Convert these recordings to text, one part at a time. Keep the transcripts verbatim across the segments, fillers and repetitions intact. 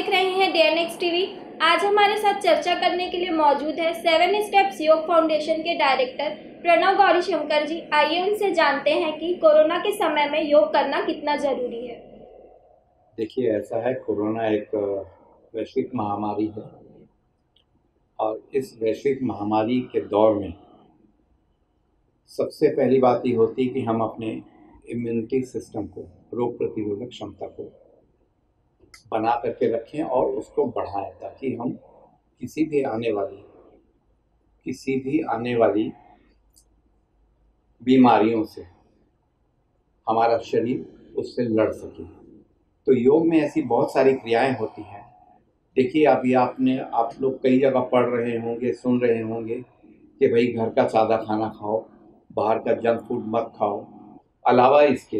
देख रहे हैं डीएनएक्स टीवी। आज हमारे साथ चर्चा करने के लिए मौजूद है सेवन स्टेप्स योग फाउंडेशन के डायरेक्टर प्रणव गौरीशंकर जी। आइए उनसे जानते हैं कि कोरोना के समय में योग करना कितना जरूरी है। देखिए, ऐसा है, कोरोना एक वैश्विक महामारी है और इस वैश्विक महामारी के दौर में सबसे पहली बात ये होती है कि हम अपने इम्यूनिटी सिस्टम को, रोग प्रतिरोधक क्षमता को बना करके रखें और उसको बढ़ाएं, ताकि हम किसी भी आने वाली किसी भी आने वाली बीमारियों से हमारा शरीर उससे लड़ सके। तो योग में ऐसी बहुत सारी क्रियाएं होती हैं। देखिए, अभी आपने आप लोग कई जगह पढ़ रहे होंगे, सुन रहे होंगे कि भाई घर का सादा खाना खाओ, बाहर का जंक फूड मत खाओ। अलावा इसके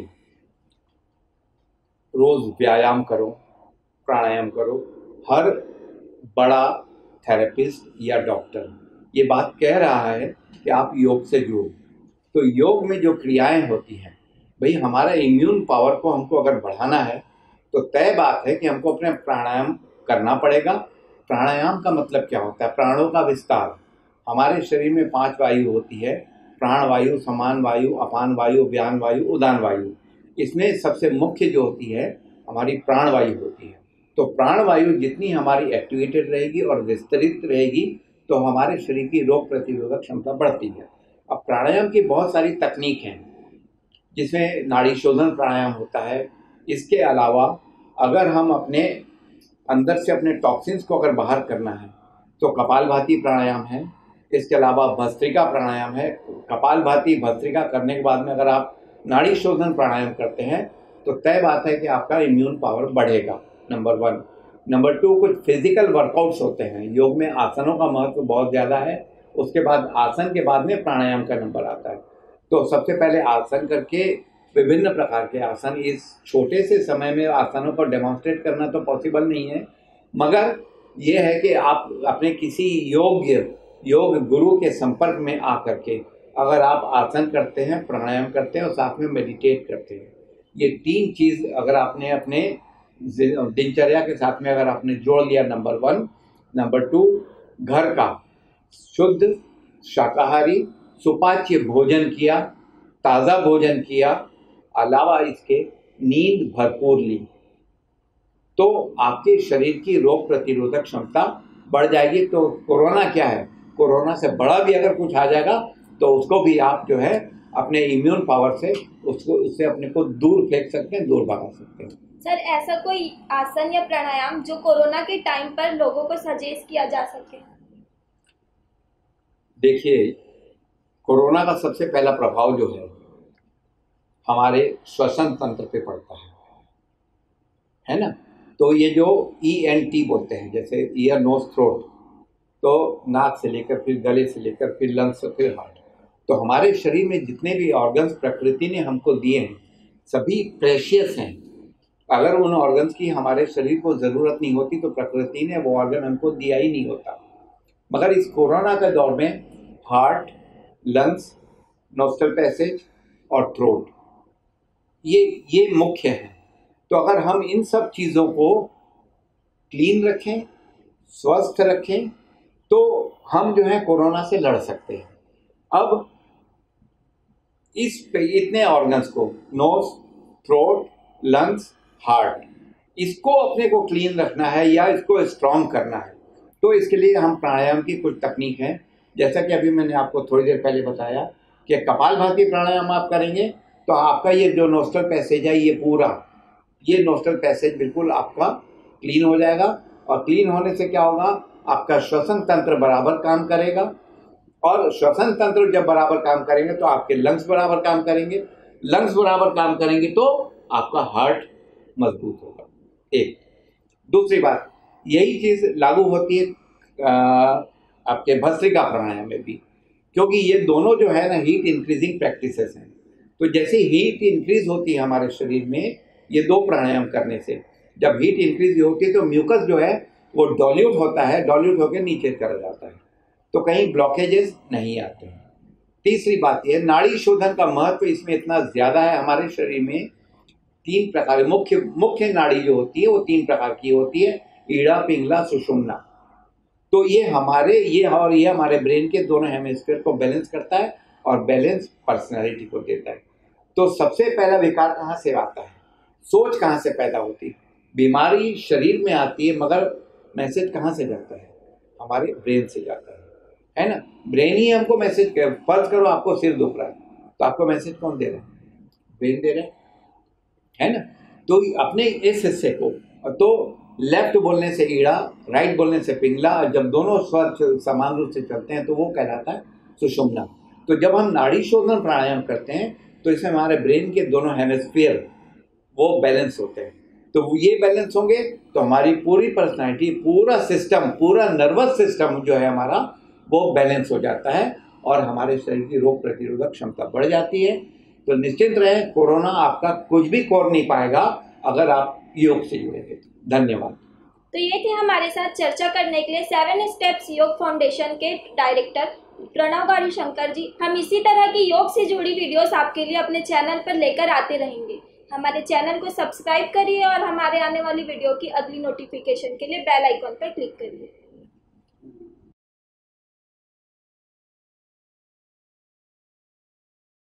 रोज़ व्यायाम करो, प्राणायाम करो। हर बड़ा थेरेपिस्ट या डॉक्टर ये बात कह रहा है कि आप योग से जुड़ो। तो योग में जो क्रियाएं होती हैं, भाई हमारा इम्यून पावर को हमको अगर बढ़ाना है तो तय बात है कि हमको अपने प्राणायाम करना पड़ेगा। प्राणायाम का मतलब क्या होता है? प्राणों का विस्तार। हमारे शरीर में पांच वायु होती है: प्राण वायु, समान वायु, अपान वायु, व्यान वायु, उदान वायु। इसमें सबसे मुख्य जो होती है हमारी प्राण वायु होती है। तो प्राण वायु जितनी हमारी एक्टिवेटेड रहेगी और विस्तृत रहेगी तो हमारे शरीर की रोग प्रतिरोधक क्षमता बढ़ती है। अब प्राणायाम की बहुत सारी तकनीक हैं, जिसमें नाड़ी शोधन प्राणायाम होता है। इसके अलावा अगर हम अपने अंदर से अपने टॉक्सिन्स को अगर बाहर करना है तो कपालभाति प्राणायाम है। इसके अलावा भस्त्रिका प्राणायाम है। कपालभाति भस्त्रिका करने के बाद में अगर आप नाड़ी शोधन प्राणायाम करते हैं तो तय बात है कि आपका इम्यून पावर बढ़ेगा, नंबर वन। नंबर टू, कुछ फिजिकल वर्कआउट्स होते हैं। योग में आसनों का महत्व बहुत ज़्यादा है। उसके बाद आसन के बाद में प्राणायाम का नंबर आता है। तो सबसे पहले आसन करके, विभिन्न प्रकार के आसन, इस छोटे से समय में आसनों को डेमोन्स्ट्रेट करना तो पॉसिबल नहीं है, मगर ये है कि आप अपने किसी योग्य योग गुरु के संपर्क में आ करके अगर आप आसन करते हैं, प्राणायाम करते हैं और साथ में मेडिटेट करते हैं, ये तीन चीज़ अगर आपने अपने दिनचर्या के साथ में अगर आपने जोड़ लिया, नंबर वन। नंबर टू, घर का शुद्ध शाकाहारी सुपाच्य भोजन किया, ताज़ा भोजन किया, अलावा इसके नींद भरपूर ली, तो आपके शरीर की रोग प्रतिरोधक क्षमता बढ़ जाएगी। तो कोरोना क्या है, कोरोना से बड़ा भी अगर कुछ आ जाएगा तो उसको भी आप जो है अपने इम्यून पावर से उसको उससे अपने को दूर फेंक सकते हैं, दूर भगा सकते हैं। सर, ऐसा कोई आसन या प्राणायाम जो कोरोना के टाइम पर लोगों को सजेस्ट किया जा सके? देखिए, कोरोना का सबसे पहला प्रभाव जो है हमारे श्वसन तंत्र पे पड़ता है, है ना। तो ये जो ई एन टी बोलते हैं, जैसे ईयर नोज थ्रोट, तो नाक से लेकर फिर गले से लेकर फिर लंग्स फिर हार्ट, तो हमारे शरीर में जितने भी ऑर्गन्स प्रकृति ने हमको दिए हैं सभी प्रेशियस हैं। अगर उन ऑर्गन्स की हमारे शरीर को ज़रूरत नहीं होती तो प्रकृति ने वो ऑर्गन हमको दिया ही नहीं होता। मगर इस कोरोना के दौर में हार्ट, लंग्स, नोस्ट्रल पैसेज और थ्रोट ये ये मुख्य हैं। तो अगर हम इन सब चीज़ों को क्लीन रखें, स्वस्थ रखें, तो हम जो है कोरोना से लड़ सकते हैं। अब इस पे इतने ऑर्गन्स को, नोज, थ्रोट, लंग्स, हार्ट, इसको अपने को क्लीन रखना है या इसको स्ट्रॉन्ग करना है, तो इसके लिए हम प्राणायाम की कुछ तकनीक हैं। जैसा कि अभी मैंने आपको थोड़ी देर पहले बताया कि कपालभाति प्राणायाम आप करेंगे तो आपका ये जो नोस्ट्रल पैसेज है, ये पूरा ये नोस्ट्रल पैसेज बिल्कुल आपका क्लीन हो जाएगा। और क्लीन होने से क्या होगा, आपका श्वसन तंत्र बराबर काम करेगा, और श्वसन तंत्र जब बराबर काम करेंगे तो आपके लंग्स बराबर काम करेंगे, लंग्स बराबर काम करेंगे तो आपका हार्ट मजबूत होगा। एक दूसरी बात, यही चीज़ लागू होती है आ, आपके भस्त्रिका प्राणायाम में भी, क्योंकि ये दोनों जो है ना हीट इंक्रीजिंग प्रैक्टिसेस हैं। तो जैसे हीट इंक्रीज होती है हमारे शरीर में ये दो प्राणायाम करने से, जब हीट इंक्रीज होती है तो म्यूकस जो है वो डॉल्यूट होता है, डॉल्यूट होकर नीचे चला जाता है, तो कहीं ब्लॉकेजेस नहीं आते हैं। तीसरी बात यह, नाड़ी शोधन का महत्व इसमें इतना ज़्यादा है। हमारे शरीर में तीन प्रकार मुख्य मुख्य नाड़ी जो होती है वो तीन प्रकार की होती है। ईड़ा पिंगला सुषुम्ना। तो ये हमारे ये और ये हमारे ब्रेन के दोनों हेमिस्फीयर को बैलेंस करता है और बैलेंस पर्सनैलिटी को देता है। तो सबसे पहला विकार कहाँ से आता है, सोच कहाँ से पैदा होती है? बीमारी शरीर में आती है मगर मैसेज कहाँ से जाता है? हमारे ब्रेन से जाता है, है ना। ब्रेन ही हमको मैसेज, फर्ज करो आपको सिर दुख रहा है तो आपको मैसेज कौन दे रहा है? ब्रेन दे रहा है, है ना। तो अपने इस हिस्से को, तो लेफ्ट बोलने से ईड़ा, राइट बोलने से पिंगला, और जब दोनों स्वर समान रूप से चलते हैं तो वो कहलाता है सुषुम्ना। तो जब हम नाड़ी शोधन प्राणायाम करते हैं तो इसमें हमारे ब्रेन के दोनों हेमिस्फीयर वो बैलेंस होते हैं। तो ये बैलेंस होंगे तो हमारी पूरी पर्सनालिटी, पूरा सिस्टम, पूरा नर्वस सिस्टम जो है हमारा वो बैलेंस हो जाता है और हमारे शरीर की रोग प्रतिरोधक क्षमता बढ़ जाती है। तो निश्चिंत रहे, कोरोना आपका कुछ भी कर नहीं पाएगा अगर आप योग से जुड़ेंगे। धन्यवाद। तो ये थे हमारे साथ चर्चा करने के लिए सेवन स्टेप्स योग फाउंडेशन के डायरेक्टर प्रणव गौरीशंकर जी। हम इसी तरह की योग से जुड़ी वीडियोस आपके लिए अपने चैनल पर लेकर आते रहेंगे। हमारे चैनल को सब्सक्राइब करिए और हमारे आने वाली वीडियो की अगली नोटिफिकेशन के लिए बेल आइकॉन पर क्लिक करिए।